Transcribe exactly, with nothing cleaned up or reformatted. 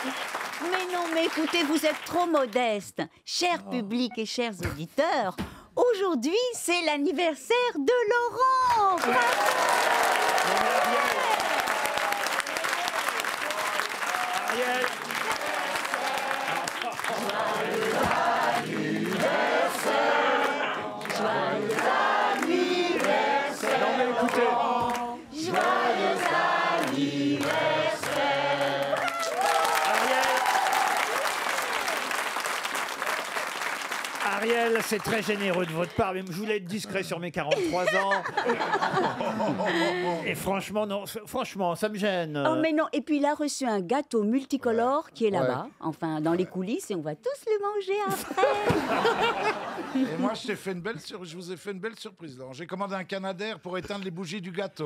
Mais non, mais écoutez, vous êtes trop modeste. Cher public et chers auditeurs, aujourd'hui, c'est l'anniversaire de Laurent. Ariel. Non mais écoutez. Ariel, c'est très généreux de votre part, mais je voulais être discret sur mes quarante-trois ans. Et franchement, non, franchement, ça me gêne. Oh mais non, et puis il a reçu un gâteau multicolore qui est là-bas, enfin dans les coulisses, et on va tous le manger après. Et moi, je, t'ai fait une belle sur... je vous ai fait une belle surprise. Laurent. J'ai commandé un Canadair pour éteindre les bougies du gâteau.